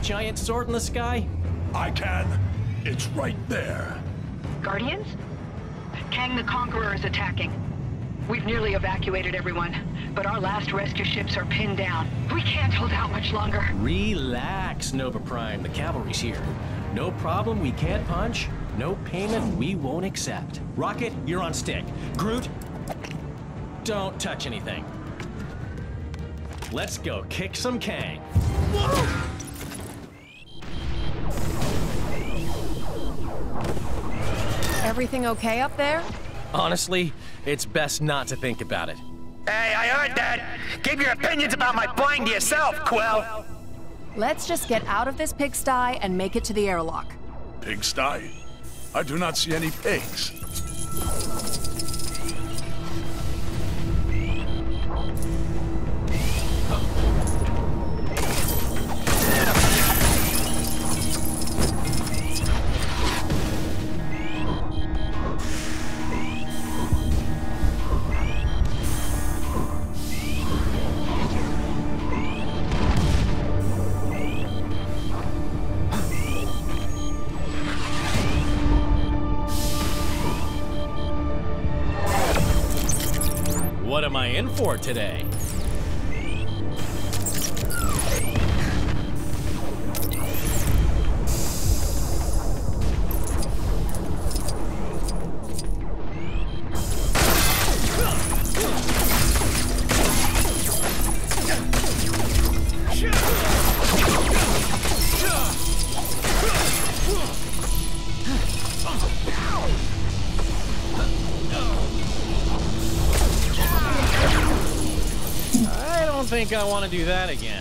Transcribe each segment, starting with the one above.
giant sword in the sky? I can. It's right there. Guardians? Kang the Conqueror is attacking. We've nearly evacuated everyone, but our last rescue ships are pinned down. We can't hold out much longer. Relax, Nova Prime. The cavalry's here. No problem we can't punch. No payment we won't accept. Rocket, you're on stick. Groot, don't touch anything. Let's go kick some Kang. Whoa! Everything okay up there? Honestly, it's best not to think about it. Hey, I heard that! Keep your opinions about my plane to yourself, Quill! Let's just get out of this pigsty and make it to the airlock. Pigsty? I do not see any pigs. What am I in for today? I don't think I want to do that again.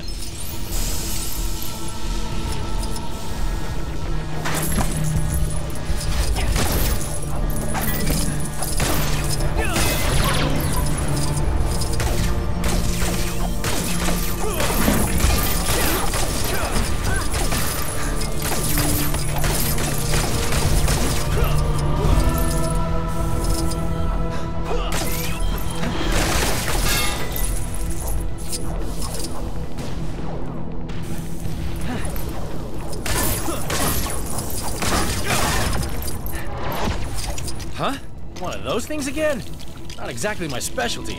Huh? One of those things again? Not exactly my specialty.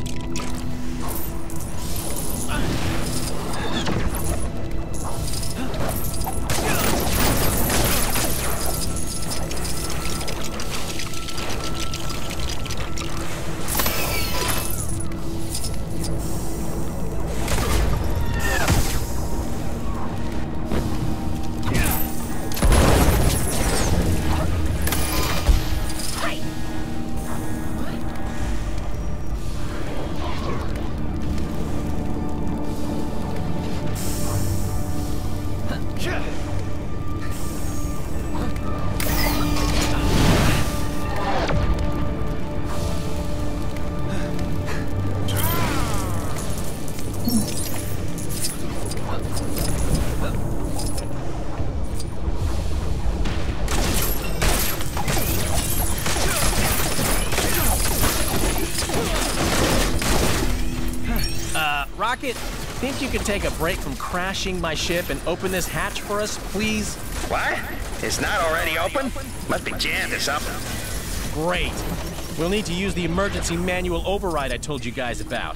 Rocket, think you could take a break from crashing my ship and open this hatch for us, please? What? It's not already open? Must be jammed or something. Great. We'll need to use the emergency manual override I told you guys about.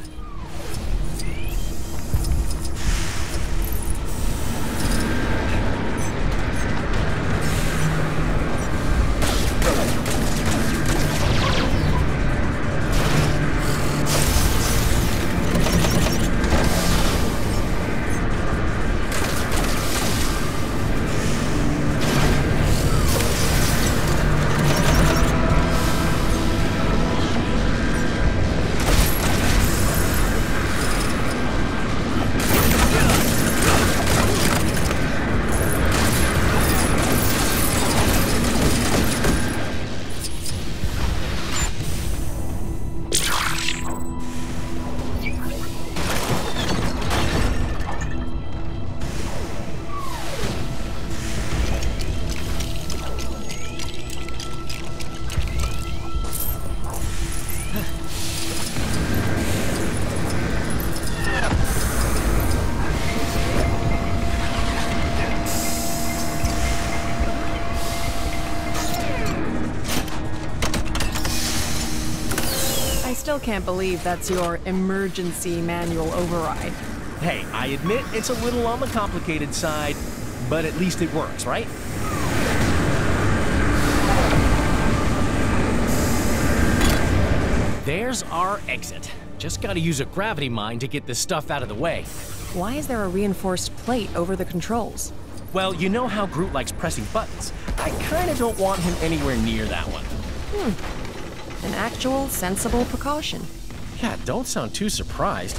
still can't believe that's your emergency manual override. Hey, I admit it's a little on the complicated side, but at least it works, right? There's our exit. Just gotta use a gravity mine to get this stuff out of the way. Why is there a reinforced plate over the controls? Well, you know how Groot likes pressing buttons. I kinda don't want him anywhere near that one. An actual, sensible precaution. Yeah, don't sound too surprised.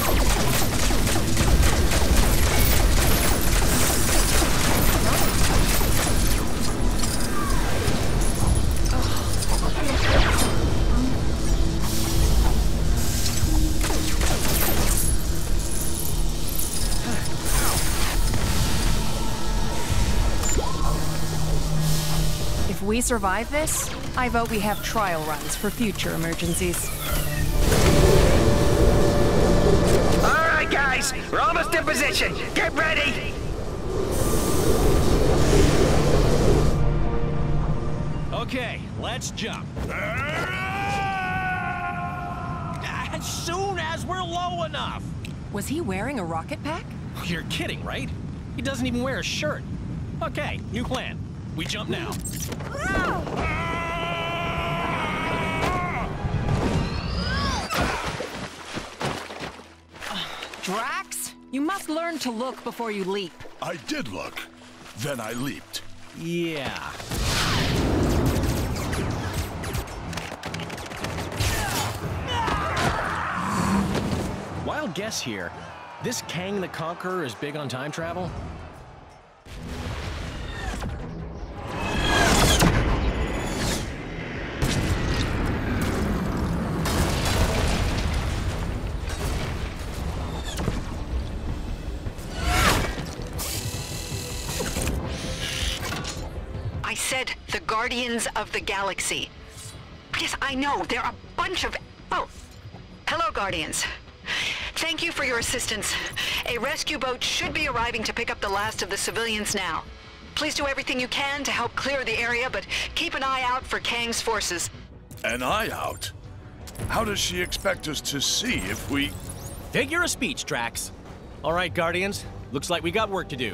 If we survive this, I vote we have trial runs for future emergencies. All right, guys, we're almost in position. Get ready. Okay, let's jump. As soon as we're low enough. Was he wearing a rocket pack? You're kidding, right? He doesn't even wear a shirt. Okay, new plan. We jump now. Drax, you must learn to look before you leap. I did look. Then I leaped. Yeah. Wild guess here. This Kang the Conqueror is big on time travel? I said the Guardians of the Galaxy. Yes, I know, they're a bunch of... Oh, hello, Guardians. Thank you for your assistance. A rescue boat should be arriving to pick up the last of the civilians now. Please do everything you can to help clear the area, but keep an eye out for Kang's forces. An eye out? How does she expect us to see if we... Figure of speech, Drax. All right, Guardians. Looks like we got work to do.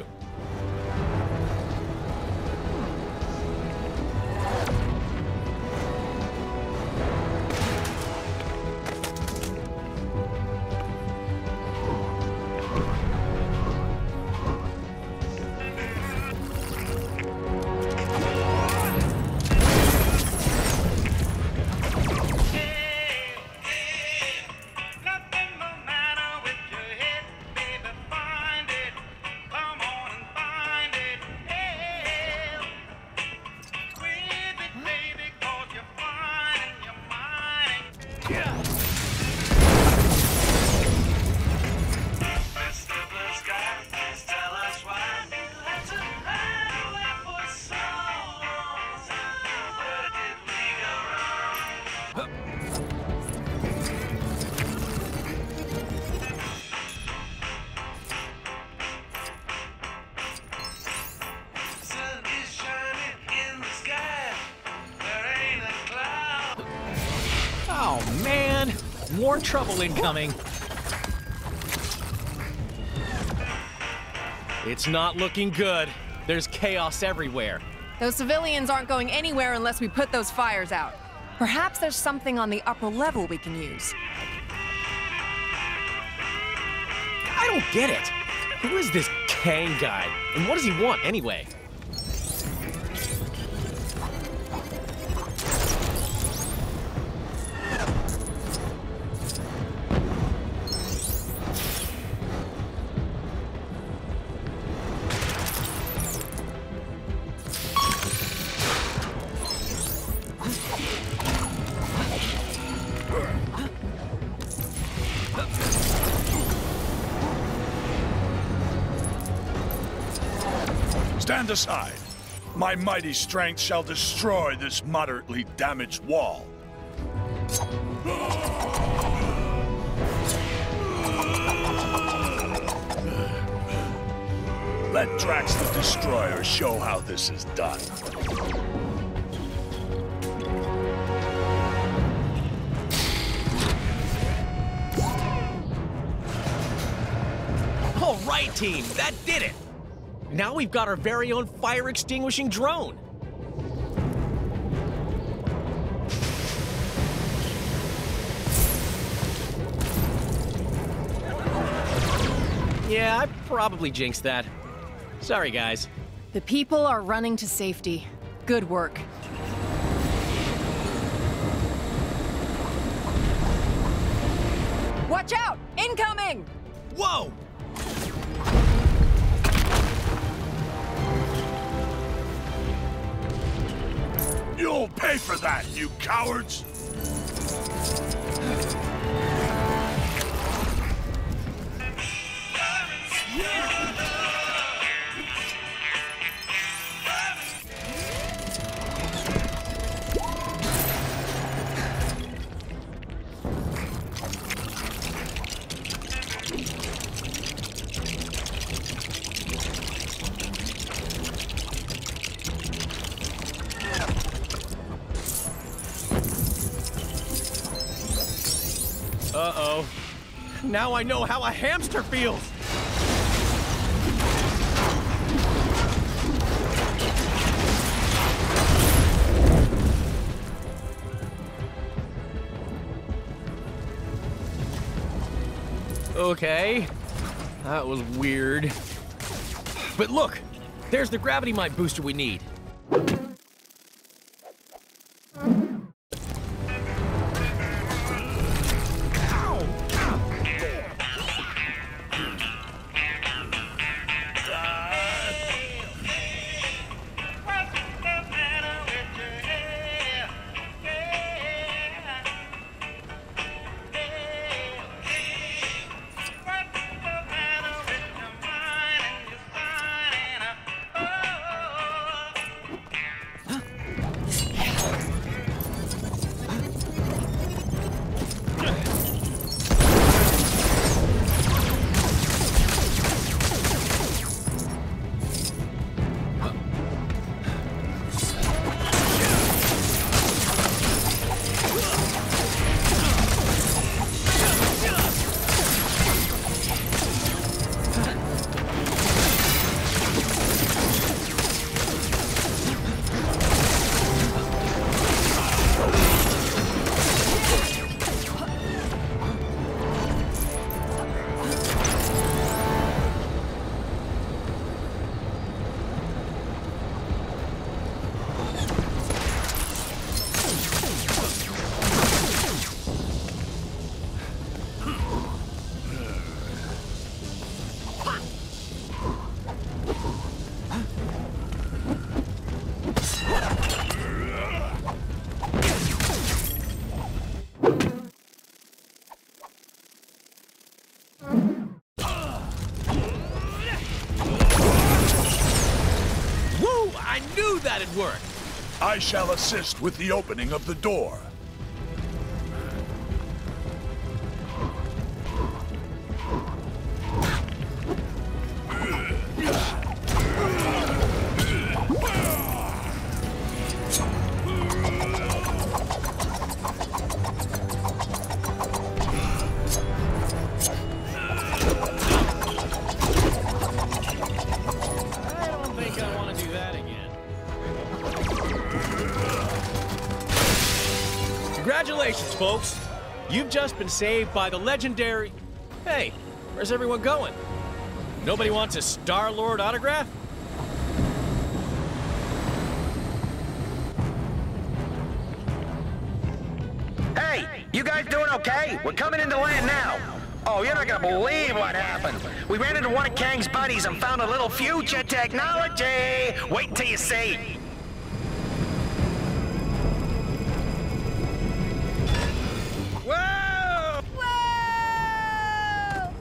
Oh, man! More trouble incoming. It's not looking good. There's chaos everywhere. Those civilians aren't going anywhere unless we put those fires out. Perhaps there's something on the upper level we can use. I don't get it. Who is this Kang guy? And what does he want anyway? Stand aside. My mighty strength shall destroy this moderately damaged wall. Let Drax the Destroyer show how this is done. right, team. That did it. Now we've got our very own fire extinguishing drone. Yeah, I probably jinxed that. Sorry, guys. The people are running to safety. Good work. Watch out! Incoming! Whoa! You'll pay for that, you cowards! Uh-oh. Now I know how a hamster feels! Okay. That was weird. But look! There's the gravity mine booster we need. That'd work. I shall assist with the opening of the door. Congratulations, folks. You've just been saved by the legendary... Hey, where's everyone going? Nobody wants a Star-Lord autograph? Hey, you guys doing okay? We're coming into land now. Oh, you're not gonna believe what happened. We ran into one of Kang's buddies and found a little future technology. Wait till you see. Whoa! Whoa!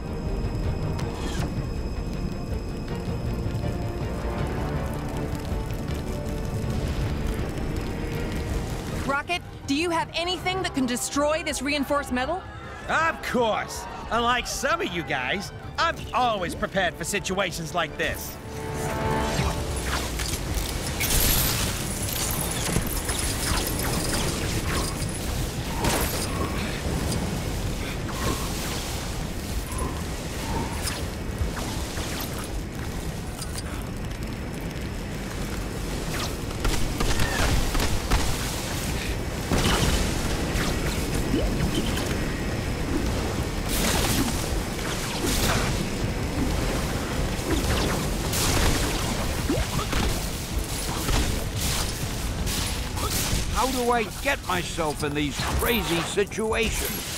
Rocket, do you have anything that can destroy this reinforced metal? Of course. Unlike some of you guys, I'm always prepared for situations like this. How do I get myself in these crazy situations?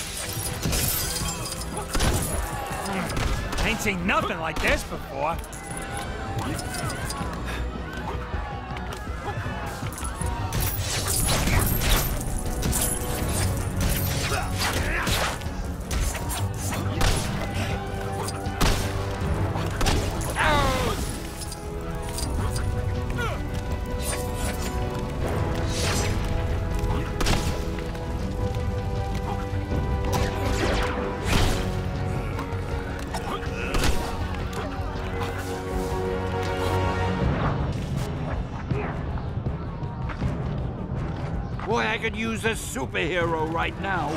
Ain't seen nothing like this before. Boy, I could use a superhero right now.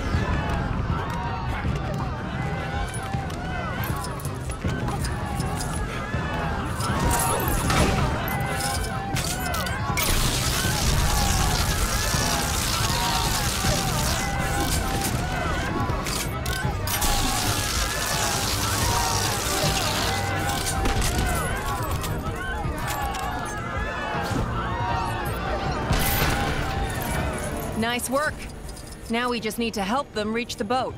Nice work. Now we just need to help them reach the boat.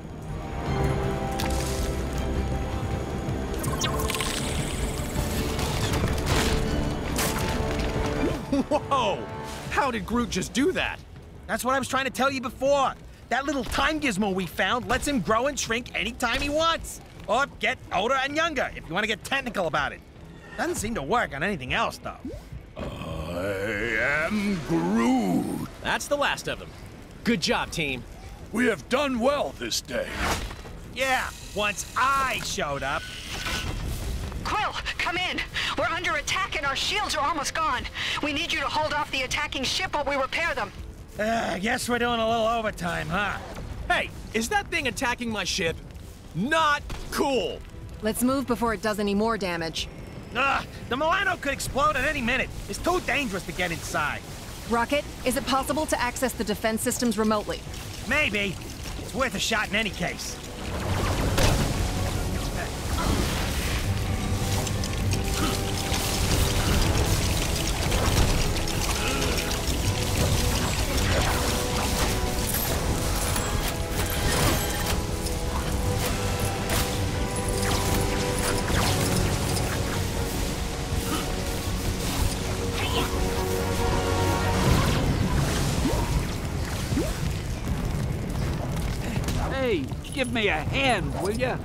Whoa! How did Groot just do that? That's what I was trying to tell you before. That little time gizmo we found lets him grow and shrink anytime he wants. Or get older and younger, if you want to get technical about it. Doesn't seem to work on anything else, though. I am Groot. That's the last of them. Good job, team. We have done well this day. Yeah, once I showed up. Quill, come in. We're under attack and our shields are almost gone. We need you to hold off the attacking ship while we repair them. I guess we're doing a little overtime, huh? Hey, is that thing attacking my ship? Not cool! Let's move before it does any more damage. The Milano could explode at any minute. It's too dangerous to get inside. Rocket, is it possible to access the defense systems remotely? Maybe. It's worth a shot in any case. Hey, give me a hand, will ya?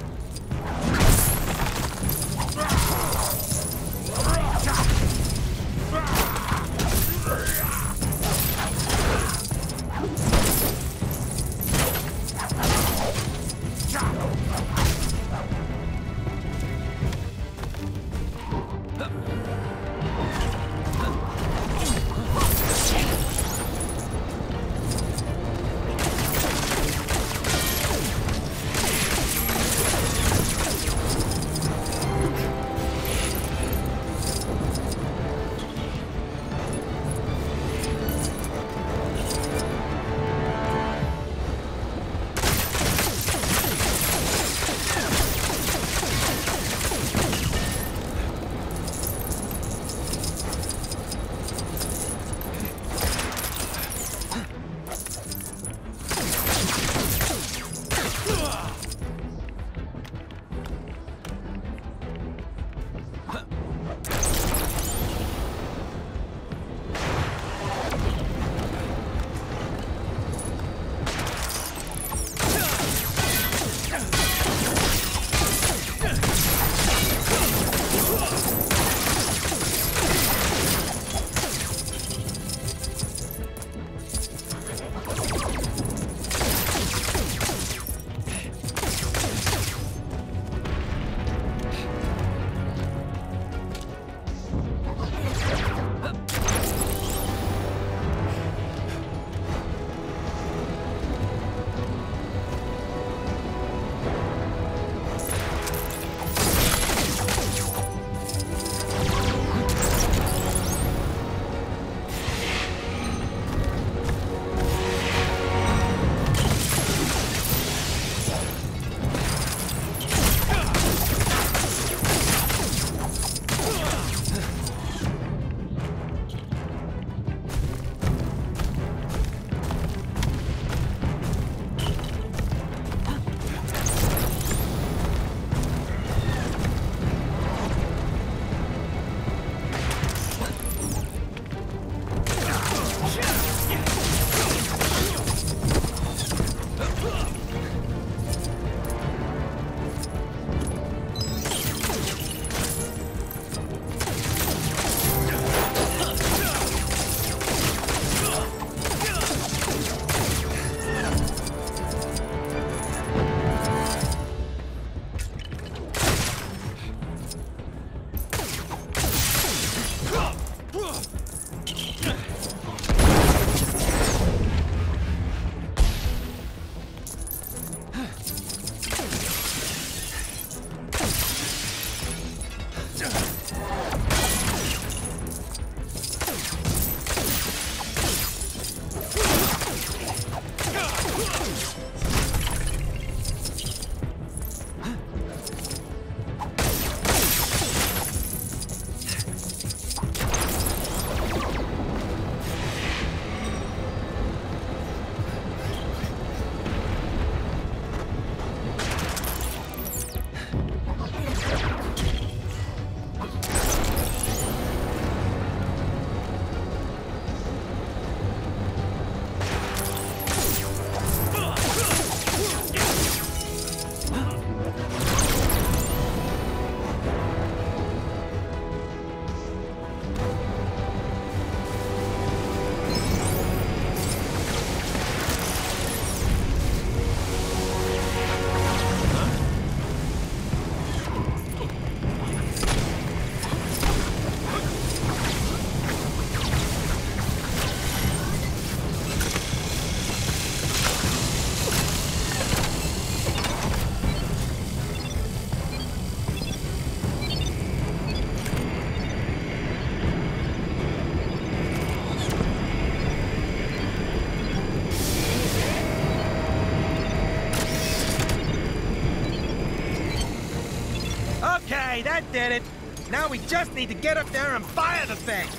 That did it. Now we just need to get up there and fire the thing.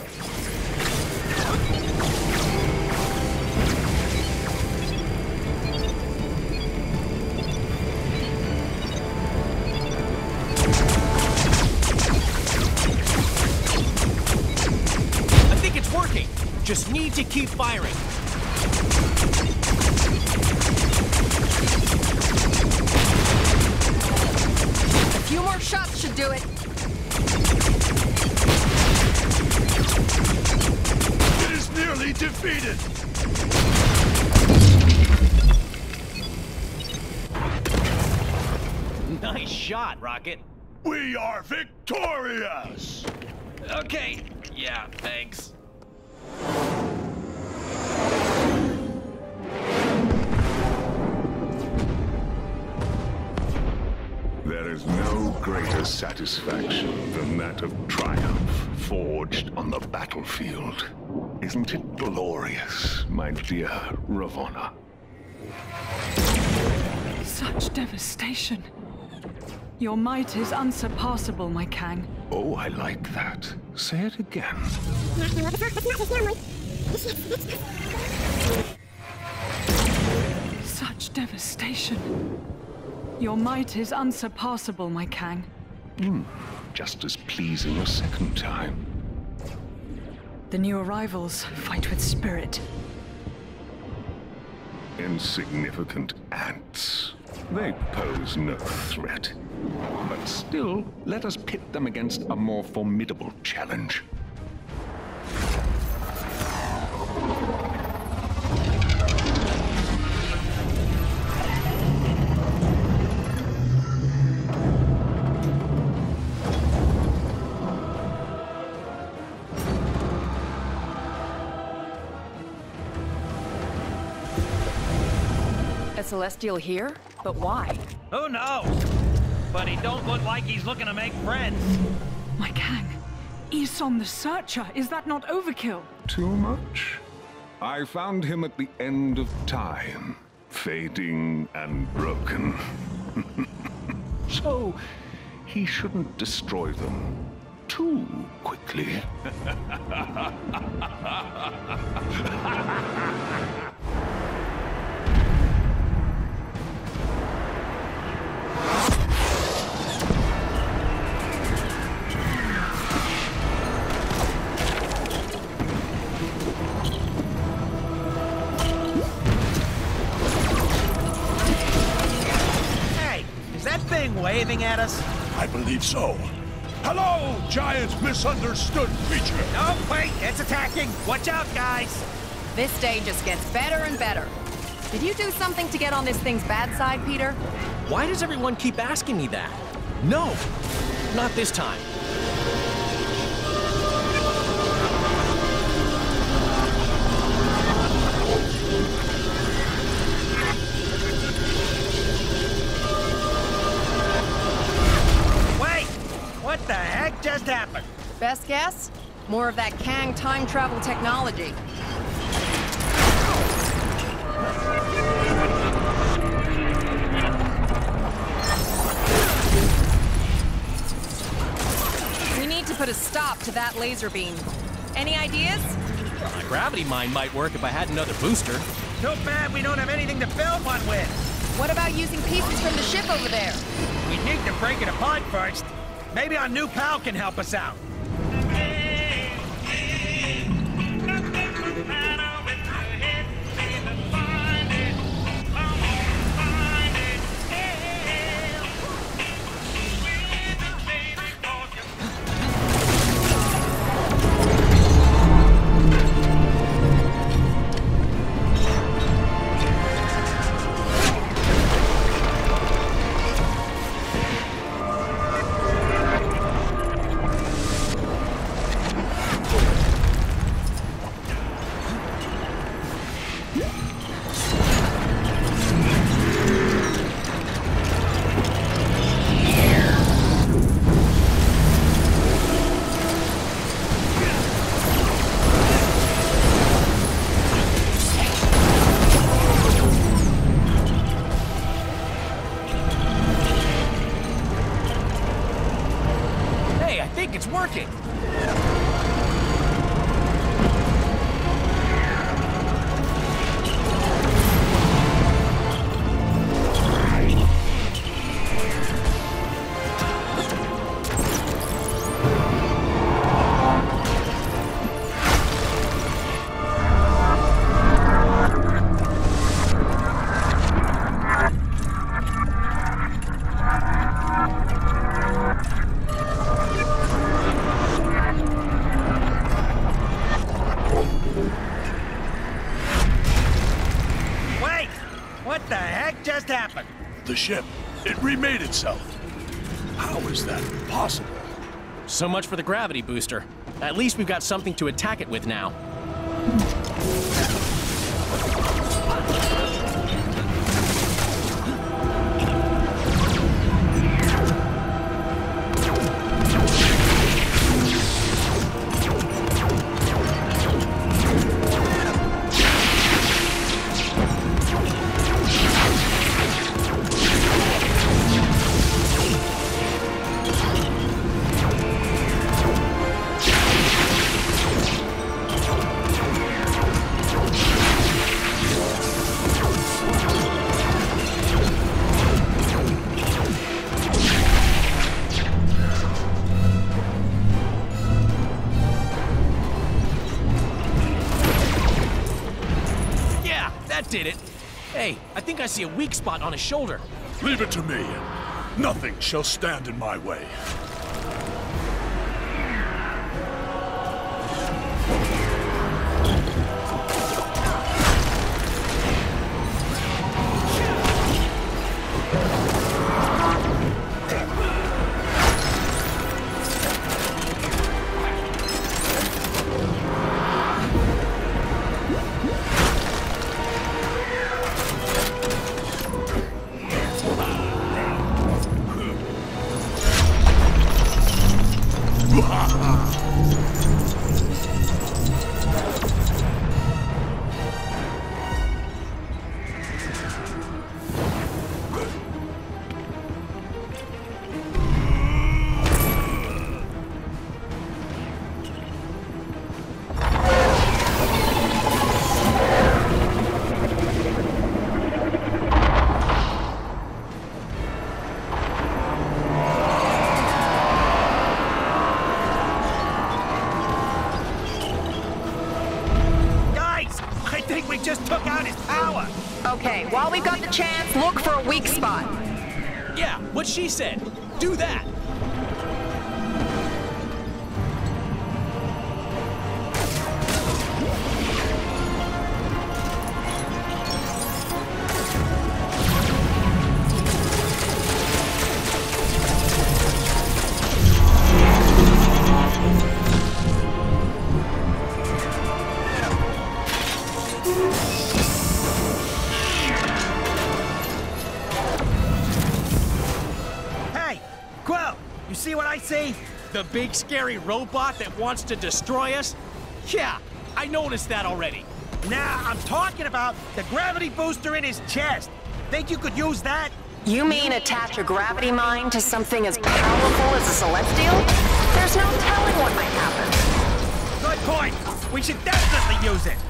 I think it's working. Just need to keep firing. A few more shots should do it. It is nearly defeated. Nice shot, Rocket. We are victorious. Okay. Yeah, thanks. There is no greater satisfaction than that of triumph forged on the battlefield. Isn't it glorious, my dear Ravonna? Such devastation. Your might is unsurpassable, my Kang. Oh, I like that. Say it again. Such devastation. Your might is unsurpassable, my Kang. Just as pleasing a second time. The new arrivals fight with spirit. Insignificant ants. They pose no threat. But still, let us pit them against a more formidable challenge. A Celestial here? But why? Who knows? But he don't look like he's looking to make friends. My Kang, Isom the Searcher, is that not overkill? Too much? I found him at the end of time, fading and broken. So, he shouldn't destroy them too quickly. Waving at us? I believe so. Hello, giant misunderstood creature. No, wait, it's attacking. Watch out, guys. This day just gets better and better. Did you do something to get on this thing's bad side, Peter? Why does everyone keep asking me that? No, not this time. What the heck just happened? Best guess? More of that Kang time travel technology. We need to put a stop to that laser beam. Any ideas? Well, my gravity mine might work if I had another booster. Too bad we don't have anything to build one with. What about using pieces from the ship over there? We need to break it apart first. Maybe our new pal can help us out. the ship. It remade itself. How is that possible? So much for the gravity booster. At least we've got something to attack it with now. Did it. Hey, I think I see a weak spot on his shoulder. Leave it to me. Nothing shall stand in my way. Okay, while we've got the chance, look for a weak spot. Yeah, what she said. Do that. See what I see? The big scary robot that wants to destroy us? Yeah, I noticed that already. Nah, I'm talking about the gravity booster in his chest. Think you could use that? You mean attach a gravity mine to something as powerful as a Celestial? There's no telling what might happen. Good point. We should definitely use it.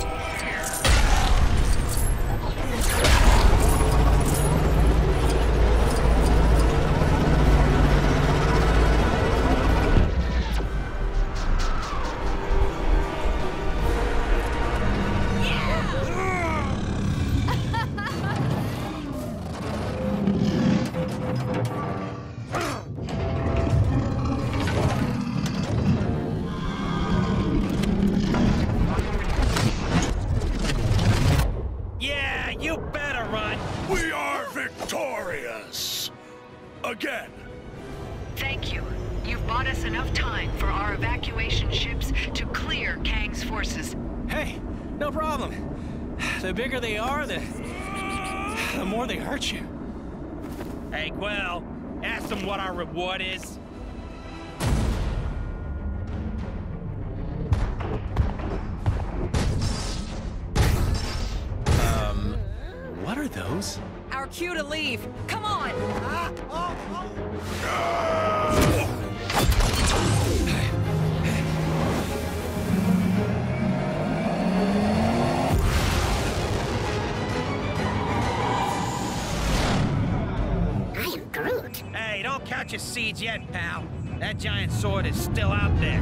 We are victorious! Again! Thank you. You've bought us enough time for our evacuation ships to clear Kang's forces. Hey, no problem. The bigger they are, the more they hurt you. Hey, Quill, ask them what our reward is. What are those? Our cue to leave. Come on! I am Groot. Hey, don't count your seeds yet, pal. That giant sword is still out there.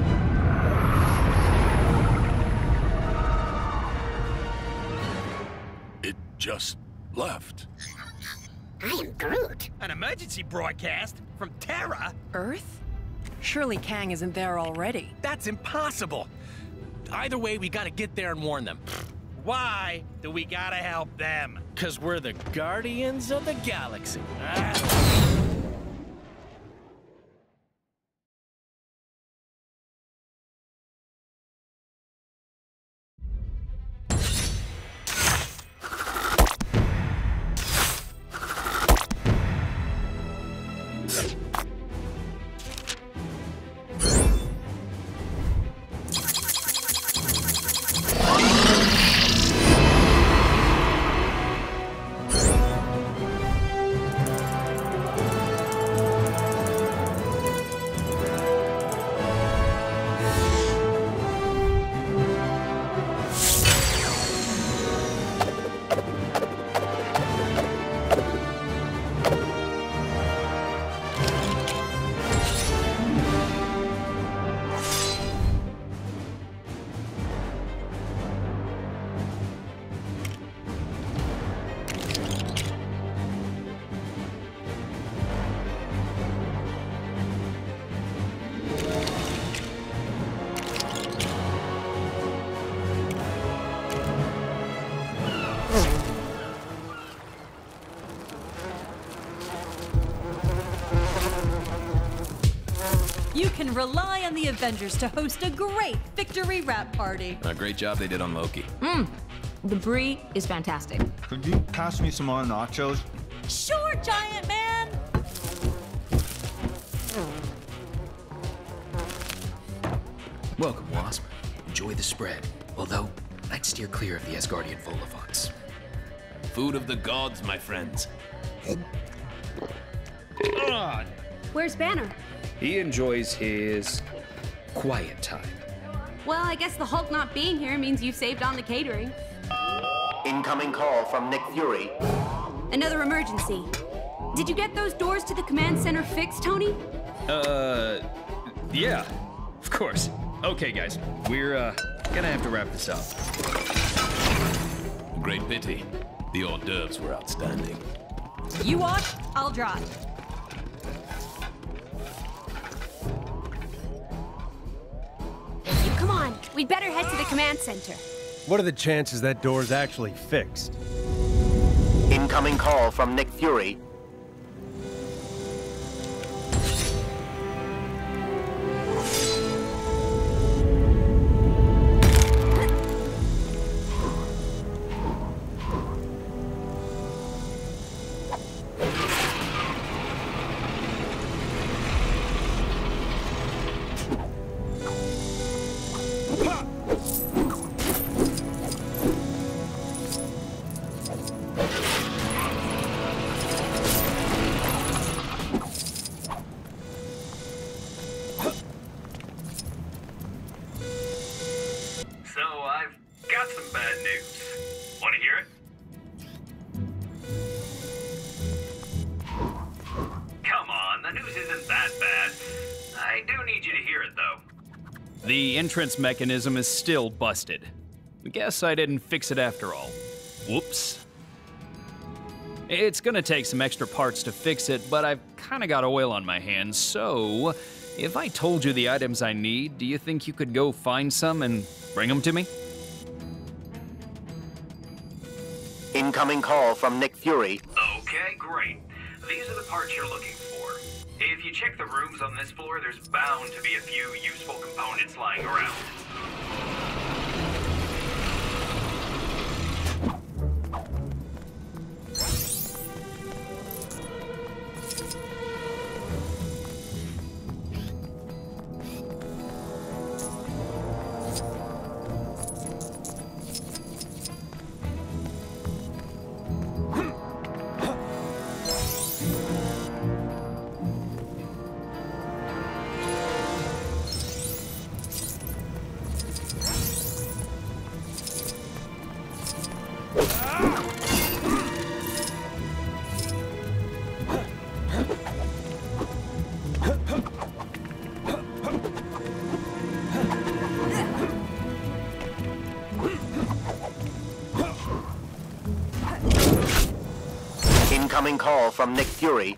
It just left. I am Groot. An emergency broadcast from Terra? Earth? Surely Kang isn't there already. That's impossible. Either way, we gotta get there and warn them. Why do we gotta help them? Because we're the Guardians of the Galaxy. You can rely on the Avengers to host a great victory wrap party. A great job they did on Loki. The brie is fantastic. Could you pass me some more nachos? Sure, Giant Man! Welcome, Wasp. Enjoy the spread. Although, I'd steer clear of the Asgardian vol-au-vents. Food of the gods, my friends. Where's Banner? He enjoys his quiet time. Well, I guess the Hulk not being here means you saved on the catering. Incoming call from Nick Fury. Another emergency. Did you get those doors to the command center fixed, Tony? Yeah, of course. Okay, guys, we're, gonna have to wrap this up. Great pity. The hors d'oeuvres were outstanding. You walk, I'll drive. Come on, we'd better head to the command center. What are the chances that door's actually fixed? Incoming call from Nick Fury. The entrance mechanism is still busted. Guess I didn't fix it after all. Whoops. It's gonna take some extra parts to fix it, but I've kinda got oil on my hands, so if I told you the items I need, do you think you could go find some and bring them to me? Incoming call from Nick Fury. Okay, great. These are the parts you're looking for. If you check the rooms on this floor, there's bound to be a few useful components lying around. Incoming call from Nick Fury.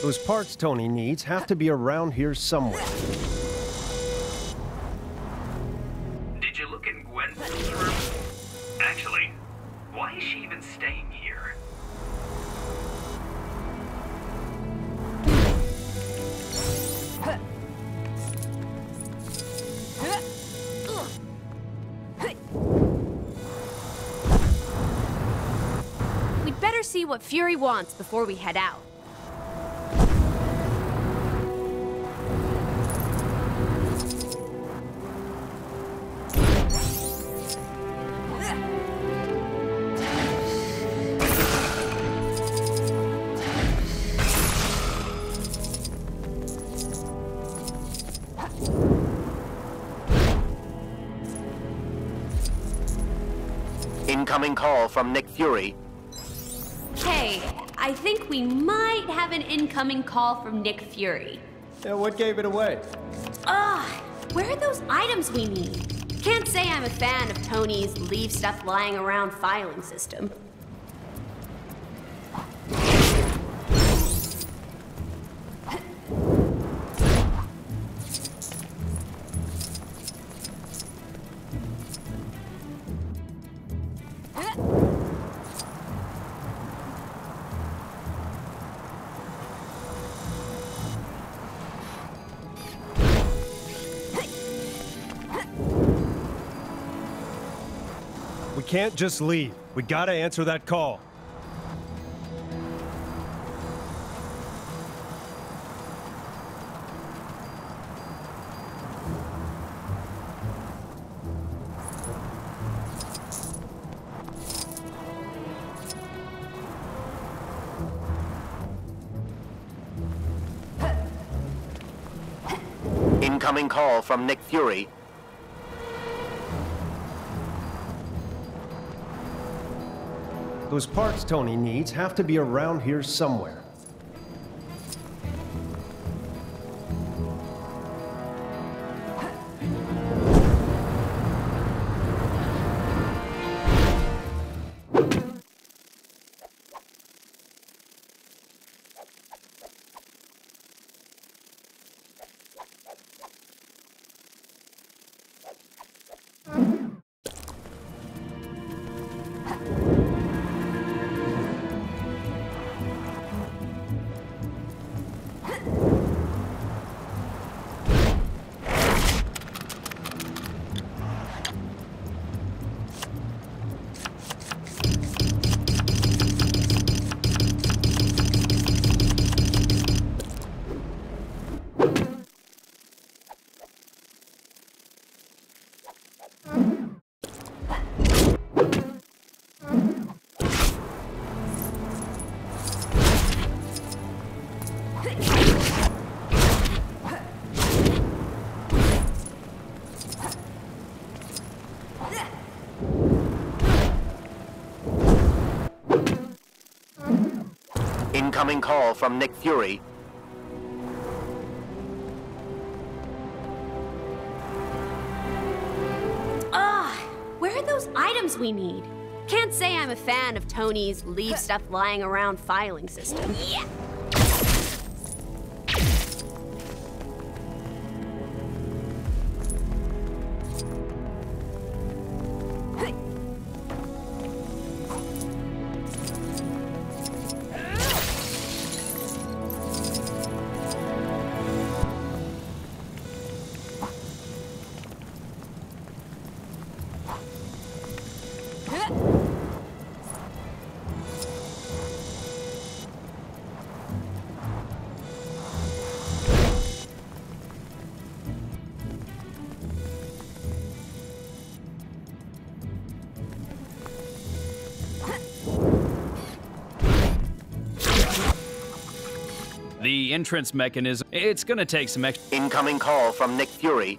Those parts Tony needs have to be around here somewhere. Did you look in Gwen's room? Actually, why is she even staying here? We'd better see what Fury wants before we head out. Incoming call from Nick Fury. Hey, I think we might have an incoming call from Nick Fury. Yeah, what gave it away? Where are those items we need? Can't say I'm a fan of Tony's leave stuff lying around filing system. We can't just leave. We gotta answer that call. Incoming call from Nick Fury. Those parts Tony needs have to be around here somewhere. Incoming call from Nick Fury. Where are those items we need? Can't say I'm a fan of Tony's leave stuff lying around filing system. Yeah. The entrance mechanism, it's gonna take some extra. Incoming call from Nick Fury.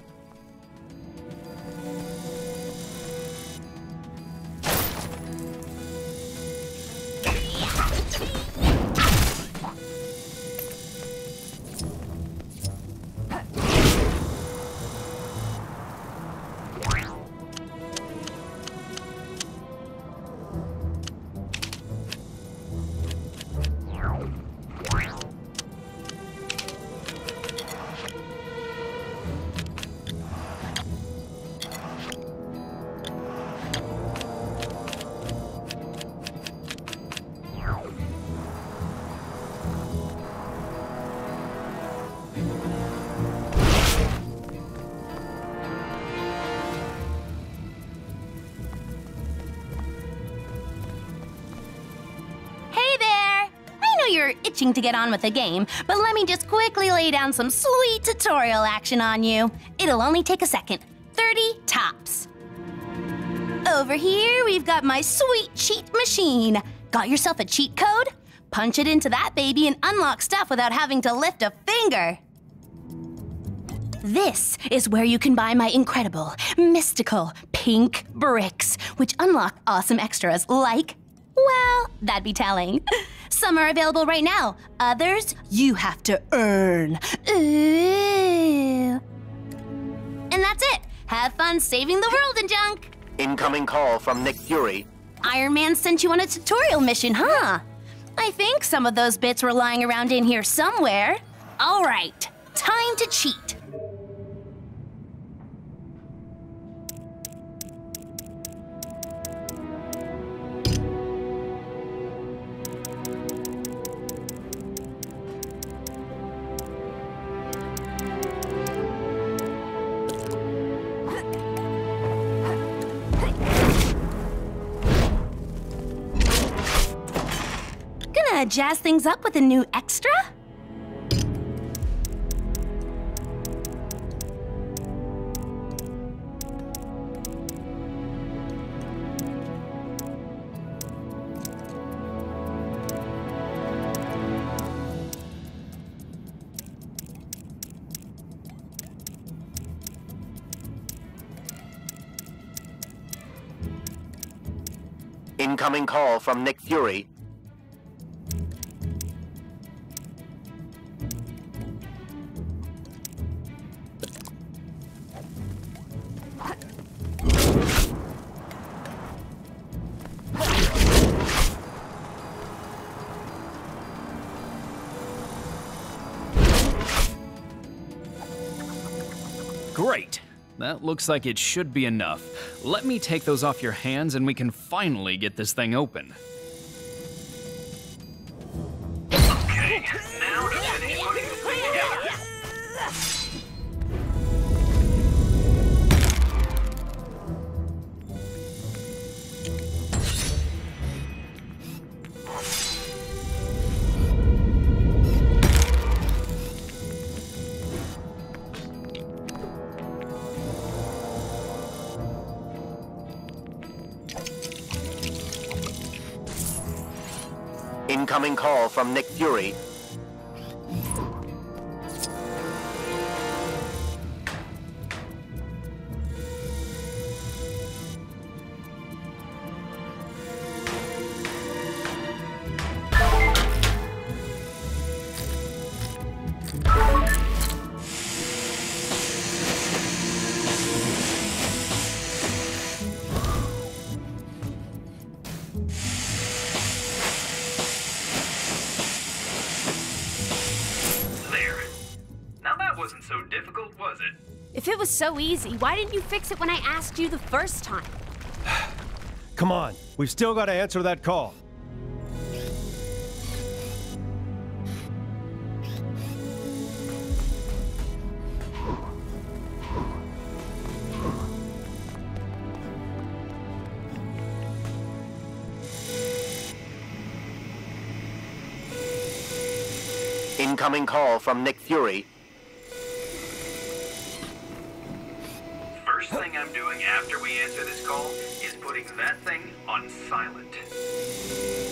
itching to get on with the game, but let me just quickly lay down some sweet tutorial action on you. It'll only take a second. 30 tops. Over here, we've got my sweet cheat machine. Got yourself a cheat code? Punch it into that baby and unlock stuff without having to lift a finger. This is where you can buy my incredible, mystical, pink bricks, which unlock awesome extras like, well, that'd be telling. Some are available right now. Others, you have to earn. Ooh. And that's it. Have fun saving the world and junk. Incoming call from Nick Fury. Iron Man sent you on a tutorial mission, huh? I think some of those bits were lying around in here somewhere. All right, time to cheat. Gonna jazz things up with a new extra? Incoming call from Nick Fury. Great. That looks like it should be enough. Let me take those off your hands and we can finally get this thing open. Okay, now to finish putting this thing together. Incoming call from Nick Fury. Wasn't so difficult, was it? If it was so easy, why didn't you fix it when I asked you the first time? Come on, we've still got to answer that call. Incoming call from Nick Fury. First thing I'm doing after we answer this call is putting that thing on silent.